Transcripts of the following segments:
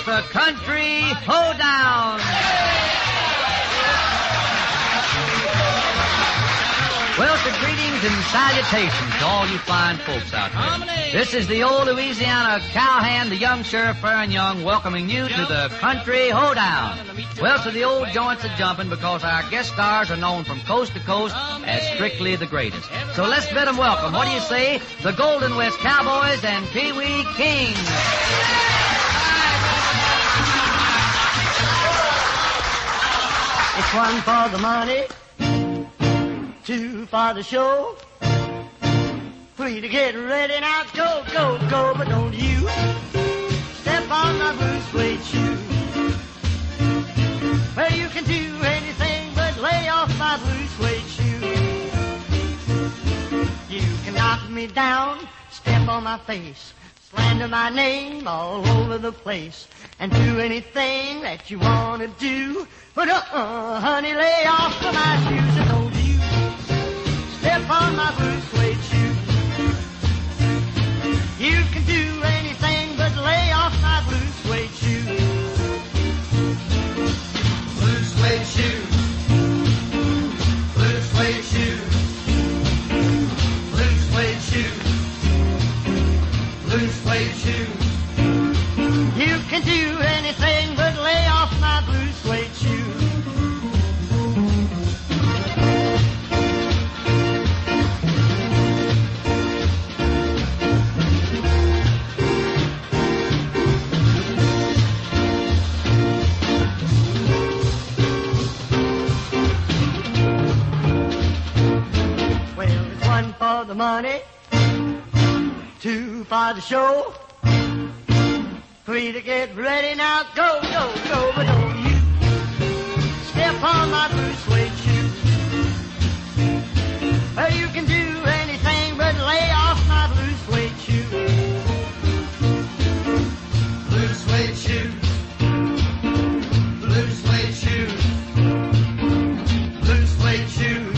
It's the Country Hoedown. Well, so greetings and salutations to all you fine folks out there. This is the old Louisiana cowhand, the young Sheriff Farron Young, welcoming you to the Country Hoedown. Well, so the old joints are jumping because our guest stars are known from coast to coast as strictly the greatest. So let's bid them welcome. What do you say? The Golden West Cowboys and Pee Wee Kings. It's one for the money, two for the show, three to get ready now. Go, go, go, but don't you step on my blue suede shoe. Well, you can do anything but lay off my blue suede shoe. You can knock me down, step on my face, slander my name all over the place, and do anything that you want to do. But honey, lay off of my shoes and don't you step on my blue suede shoe. You can do anything but lay off my blue suede shoe. Blue suede shoe. Blue suede shoe. Blue suede shoe. Blue suede shoe. You can do anything but lay off my blue suede shoe. Well, it's one for the money, two for the show, three to get ready now. Go, go, go, but don't you step on my blue suede shoe. Well, you can do anything but lay off my blue suede shoe. Blue suede shoe. Blue suede shoe. Blue suede shoe.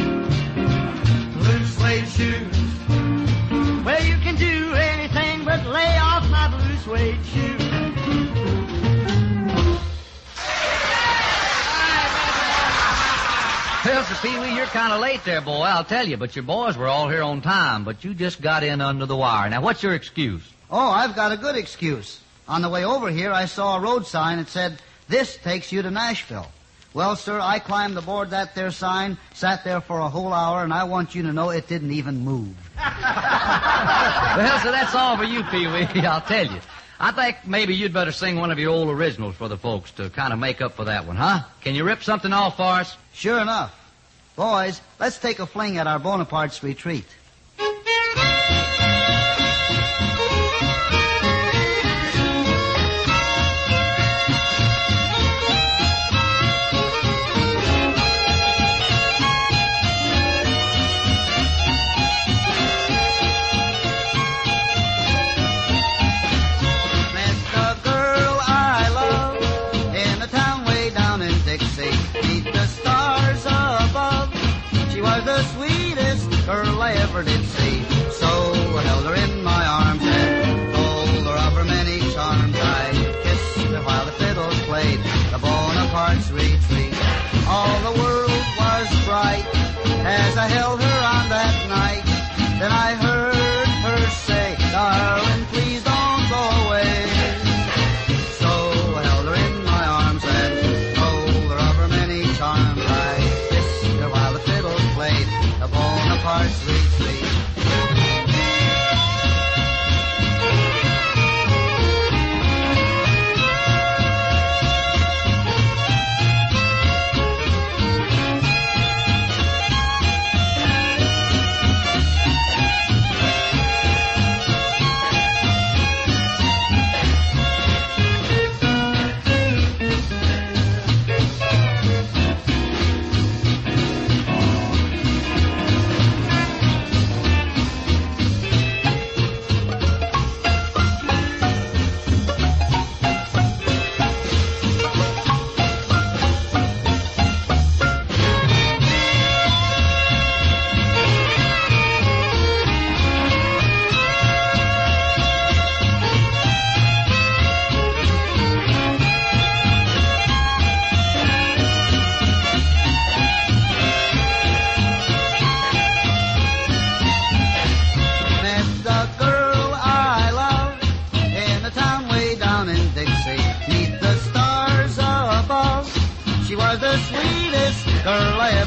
Blue suede shoe. Well, you can do anything but lay off my blue suede shoe. Well, so Pee Wee, you're kind of late there, boy, I'll tell you. But your boys were all here on time, but you just got in under the wire. Now, what's your excuse? Oh, I've got a good excuse. On the way over here, I saw a road sign that said, "This takes you to Nashville." Well, sir, I climbed aboard that there sign, sat there for a whole hour, and I want you to know it didn't even move. Well, so that's all for you, Pee Wee, I'll tell you. I think maybe you'd better sing one of your old originals for the folks to kind of make up for that one, huh? Can you rip something off for us? Sure enough. Boys, let's take a fling at our Bonaparte's retreat. Girl I ever did see. So I held her in my arms and told her of her many charms. I kissed her while the fiddles played the Bonaparte's retreat. All the world was bright as I held her on that night. Then I heard her say, "Darling, please don't go away." So I held her in my arms and told her of her many charms. I kissed her while the fiddles played the Bonaparte's retreat.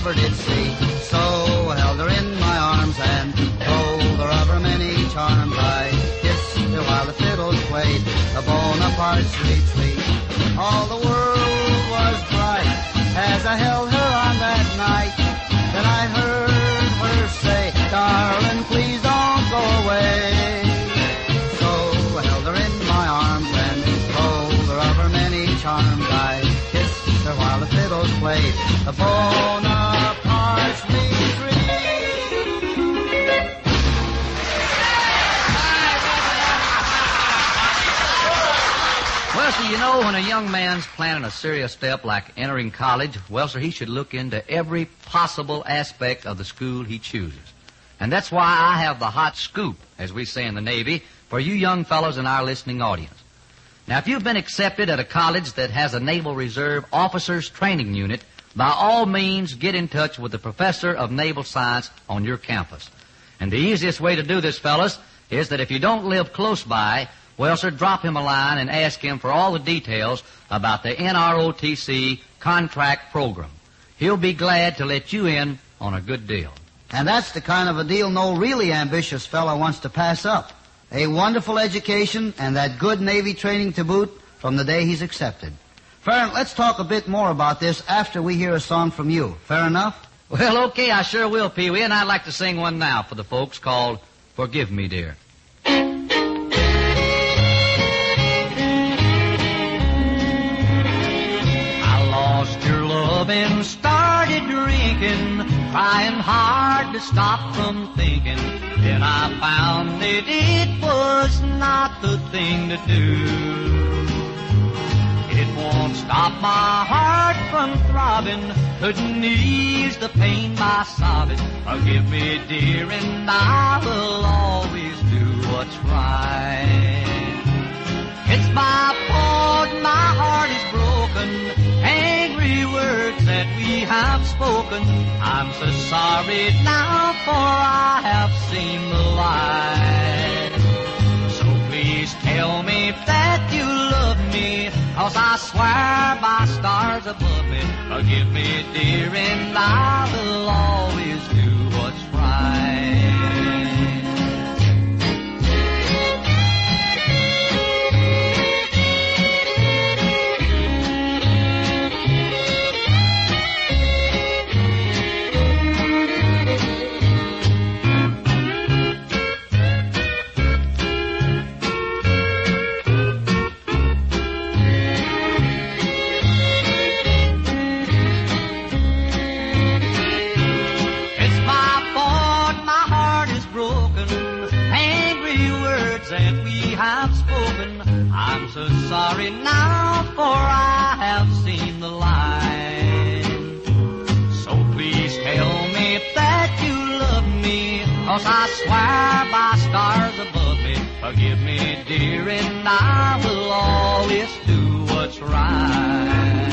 ever did see. So I held her in my arms and told her of her many charms. I kissed her while the fiddles played the Bonaparte sweet. All the world was bright as I held her on that night. Then I heard her say, darling, please don't go away. So I held her in my arms and told her of her many charms. I kissed her while the fiddles played the Bonaparte sweet. Well, sir, you know, when a young man's planning a serious step like entering college, well, sir, he should look into every possible aspect of the school he chooses. And that's why I have the hot scoop, as we say in the Navy, for you young fellows in our listening audience. Now, if you've been accepted at a college that has a Naval Reserve Officers Training Unit, by all means get in touch with the professor of naval science on your campus. And the easiest way to do this, fellas, is that if you don't live close by, well, sir, drop him a line and ask him for all the details about the NROTC contract program. He'll be glad to let you in on a good deal. And that's the kind of a deal no really ambitious fellow wants to pass up. A wonderful education and that good Navy training to boot from the day he's accepted. Farron, let's talk a bit more about this after we hear a song from you. Fair enough? Well, okay, I sure will, Pee-wee, and I'd like to sing one now for the folks called Forgive Me, Dear. And started drinking, trying hard to stop from thinking. Then I found that it was not the thing to do. It won't stop my heart from throbbing, couldn't ease the pain by sobbing. Forgive me, dear, and I will always do what's right. It's my fault, my heart is broken. Angry words that we have spoken. I'm so sorry now, for I have seen the light. So please tell me that you love me, 'cause I swear by stars above me. Forgive me, dear, and I will always do what's right. That we have spoken. I'm so sorry now, for I have seen the line. So please tell me that you love me, 'cause I swear by stars above me. Forgive me, dear, and I will always do what's right.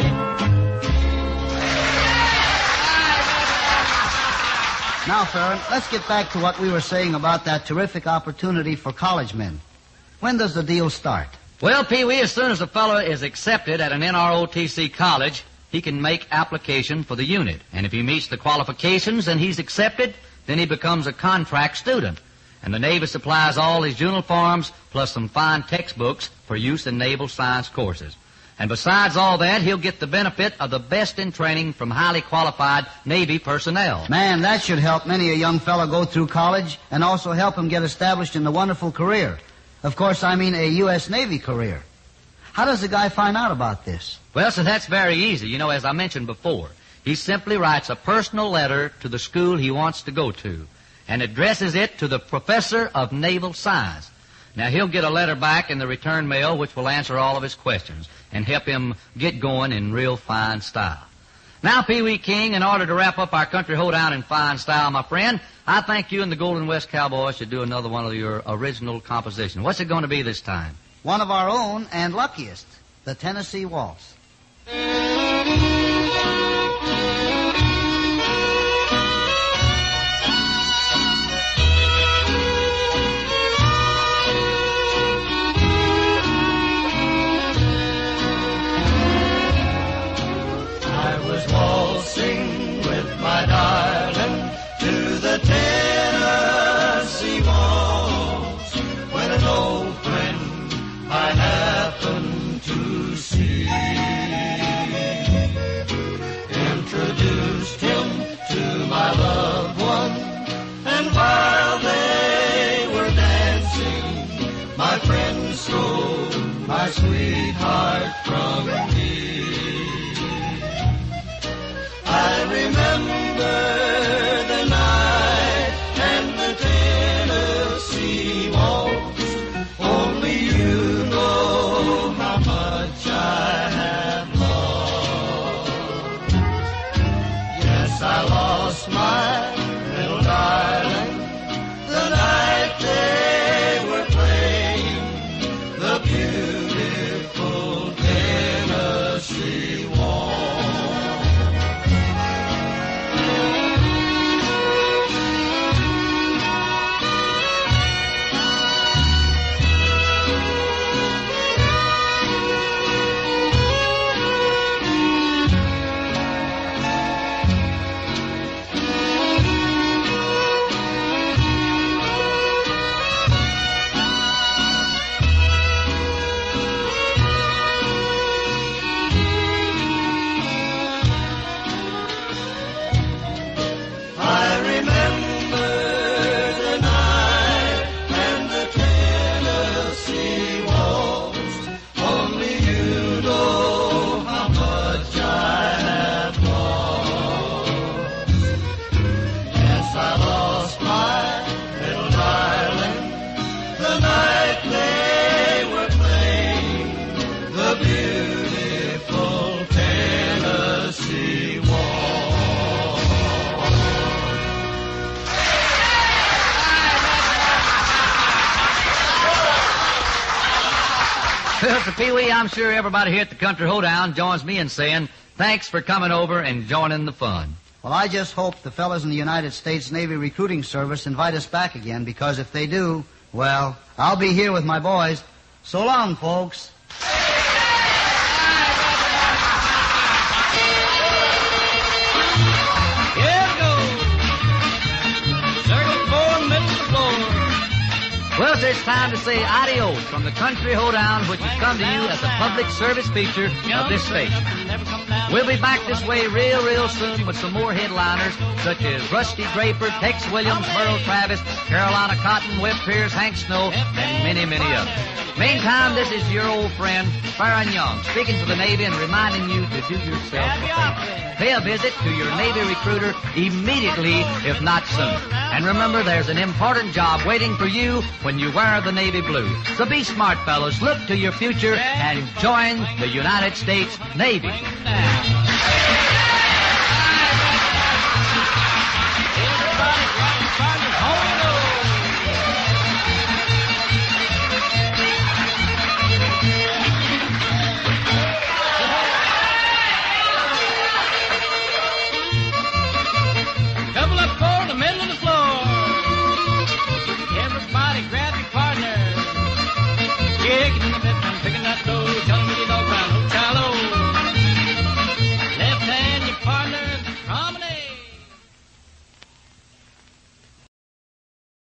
Now, Farron, let's get back to what we were saying about that terrific opportunity for college men. When does the deal start? Well, Pee-wee, as soon as a fellow is accepted at an NROTC college, he can make application for the unit. And if he meets the qualifications and he's accepted, then he becomes a contract student. And the Navy supplies all his uniforms plus some fine textbooks for use in naval science courses. And besides all that, he'll get the benefit of the best in training from highly qualified Navy personnel. Man, that should help many a young fellow go through college and also help him get established in the wonderful career. Of course, I mean a U.S. Navy career. How does a guy find out about this? Well, so that's very easy. You know, as I mentioned before, he simply writes a personal letter to the school he wants to go to and addresses it to the professor of naval science. Now, he'll get a letter back in the return mail which will answer all of his questions and help him get going in real fine style. Now, Pee-wee King, in order to wrap up our country hoedown in fine style, my friend, I think you and the Golden West Cowboys should do another one of your original compositions. What's it going to be this time? One of our own and luckiest, the Tennessee Waltz. I was waltzing with my darling, to the Tennessee waltz, when an old friend I happened to see introduced him to my loved one, and while they were dancing, my friend stole my sweetheart from me. I remember the night and the Tennessee waltz. Only you know how much I have lost. Yes, I lost my little darling the night they were playing the beautiful Tennessee waltz. Well, for Pee-wee, I'm sure everybody here at the Country Hoedown joins me in saying thanks for coming over and joining the fun. Well, I just hope the fellas in the United States Navy Recruiting Service invite us back again, because if they do, well, I'll be here with my boys. So long, folks. Well, it's time to say adios from the Country Hoedown, which has come to you as a public service feature of this station. We'll be back this way real soon with some more headliners, such as Rusty Draper, Tex Williams, Merle Travis, Carolina Cotton, Webb Pierce, Hank Snow, and many others. Meantime, this is your old friend, Farron Young, speaking for the Navy and reminding you to do yourself a favor. Pay a visit to your Navy recruiter immediately, if not sooner. And remember, there's an important job waiting for you when you wear the Navy blue. So be smart, fellows. Look to your future and join the United States Navy.